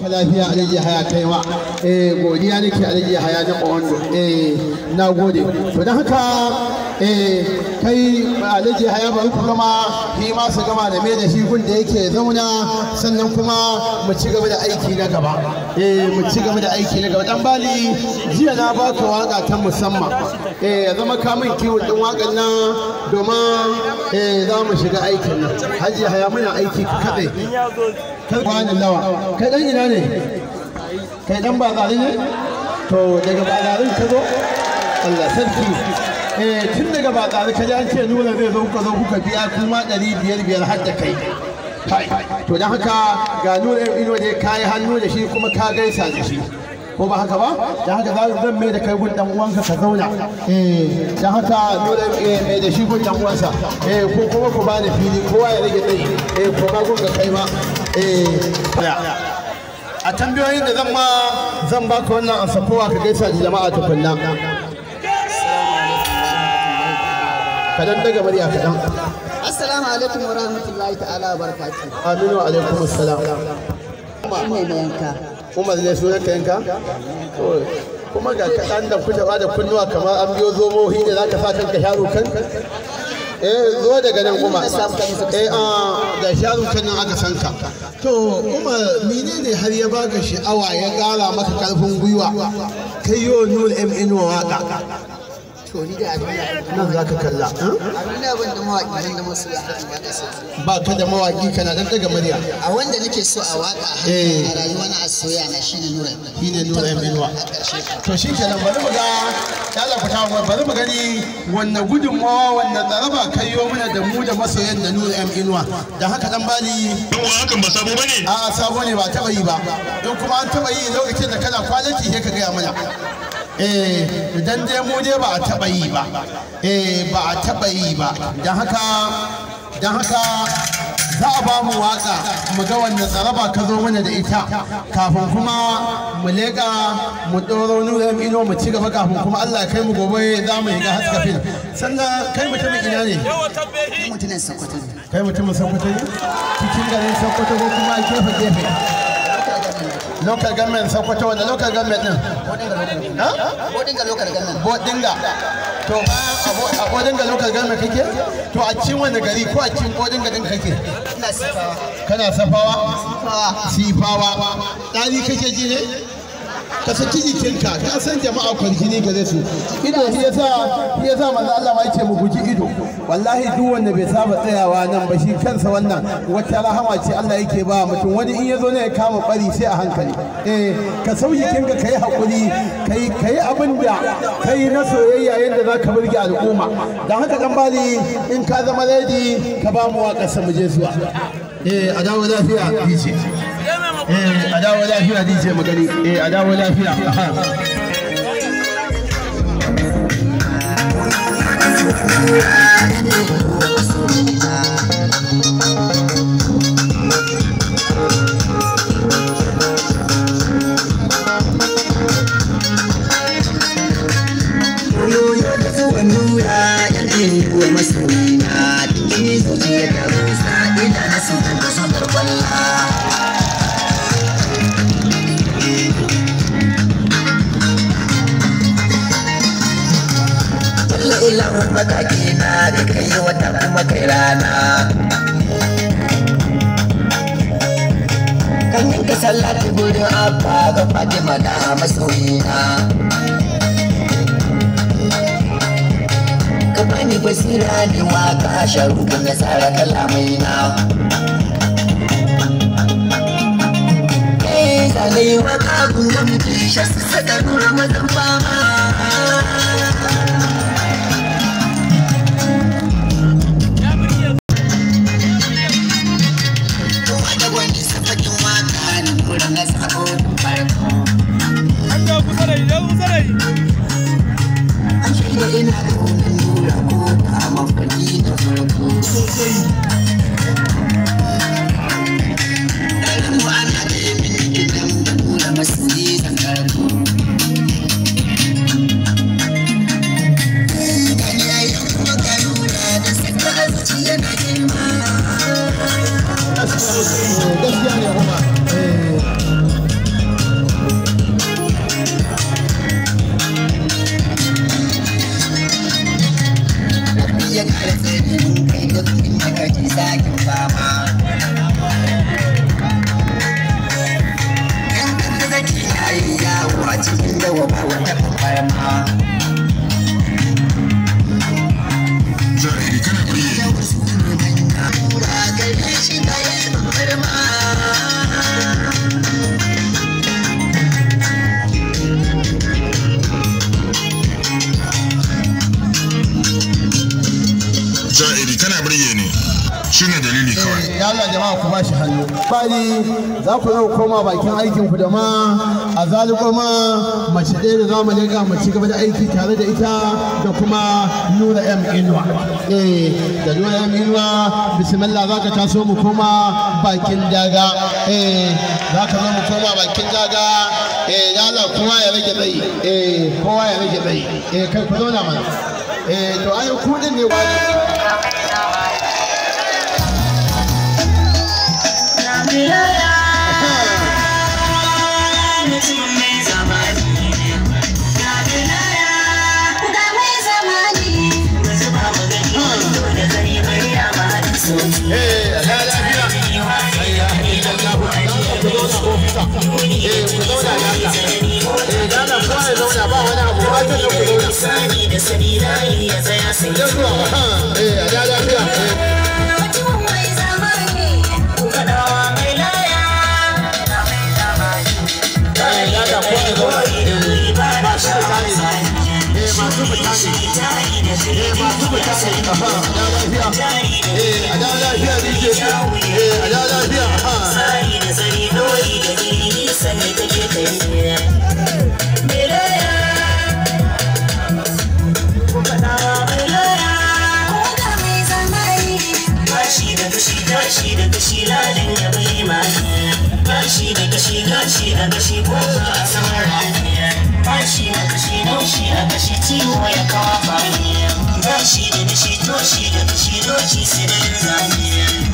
ka lafiya Alhaji Haya kaiwa godiya nake Alhaji Haya na Ondo na gode to dan haka kai Alhaji Haya bari ku gama shi ma su gama da me da shi gun da yake zauna sannan kuma mu ci gaba da aiki na gaba mu ci gaba da aiki na gaba dan bali jiya na baka waka ta musamman ya zama ka min kiwo din wakan nan domin za mu shiga aikin nan Haji Haya muna aiki kadai kai wani lawa kai dan ina ne kai dan bazari ne to daga bazarin ka zo Allah sarki tun daga bazarin ka ji an ce nuna zai zo kuka biya kuma 500 har da kai to don haka ga nuna ino da ka yi hannu da shi kuma ka gaisa da shi ko ba haka ba da haka zan mai da kai gun dan uwanka ka zauna da haka nuna mai da shi gun dan uwansa ko kuma ku ba da fili kowa ya rage tsayi ko ma gun ga kai ma a tambayoyin da zan baka wannan ansakowa ka gaisa da jama'a tukunna kadan daga murya kadan Assalamu alaikum wa rahmatullahi ta'ala wa barakatuh. Aminu wa alaikum assalam. Ina da yanka. Umar ne sunan ka yanka? Kuma ga kaɗan da kuka ba da kunnuwa kamar an biyo zomohi ne zaka sa kanka sharu kan? Zo daga nan Umar. Da sharu kan nan aka san ka. To Umar menene har ya baka sha'awa ya ƙara maka ƙarfin gwiwa? Kai yo Nur MN waka. To ni da nan za ka kalla abin da ban da mawaƙi da masu da ba ka da mawaƙi kana dan daga murya a wanda nake so a waka a rayuwa na asoya na shine Nura Minuwa to shi kenan bari mu ga Allah ku tawo bari mu gani wannan gudunmawa wannan tsaraba kaiyo mana da mu da masoyan da Nura Minuwa dan haka dan bali hakan ba sabo bane a sabo ne ba taba yi ba in kuma an taba yi lokacin da kana kwaliti sai ka ga mana idan dai mu dai ba a taɓa yi ba ba a taɓa yi ba don haka za a ba mu waka mu ga wannan tsaraba ka zo mana da ita kafin kuma mu leƙa mu ɗoro Nura Ino mu ci gaba kafin kuma Allah kai mu gobe za mu yi ga haska fil sannan kai mutumin ina ne mutumin Sokoto ne kai mutumin Sokoto ne cikin garin Sokoto ko kuma gefe local government Sokoto wanda local government din Bodinga local government Bodinga to a Bodinga local government kake to a cikin wani gari ko a cikin Bodinga din kake ina Sifawa kana Sifawa dali kake ji ne ka saki jikinka ka san jama'a kwarjini gare su ido shi yasa manzo Allah ma yake mu guji ido wallahi duk wanda bai saba tsayawa nan ba shi kansa wannan wata rahama ce Allah yake ba mutum wani in yazo ne ya kama bari sai a hankali ka sauyi jikinka kai hakuri kai abin da kai na soyayya yadda zaka burge al'umma dan haka dan bali in ka zama lady ka ba mu waƙar sa mu je zuwa a dawo lafiya DJ a dawo lafiya DJ magani a dawo lafiya ilan mataki na da kai wata kuma kai rana kan yanka sallati gurin abba ga Fatima da masoyina ka bani basira ne waka sharuɗin ya tsara kalamai na zalai waka gungun mutu shasu saka nura mazan fama bari za ku zo koma bakin aikin ku da ma a zaluko ma mace ɗaya da za mu leƙa mu ci gaba da aiki tare da ita da kuma Nura M Inuwa da Nura M Inuwa bismillah za ka taso mu koma bakin daga za ka zo mu koma bakin daga ya Allah kowa ya rage tsayi kowa ya rage tsayi kai ku zauna mana to ai ku din ne wani ciwo ya kawo fari, gashi da dashi toshi da dashi doki sai da zane.